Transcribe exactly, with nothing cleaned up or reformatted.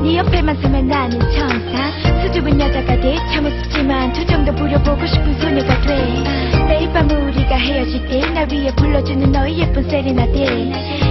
네 옆에만 서면 나는 천사. 수줍은 여자가 돼 참 우습지만 두 정도 부려보고 싶은 소녀가 돼. 매일 밤 우리가 헤어질 때 날 위해 불러주는 너의 예쁜 세레나데.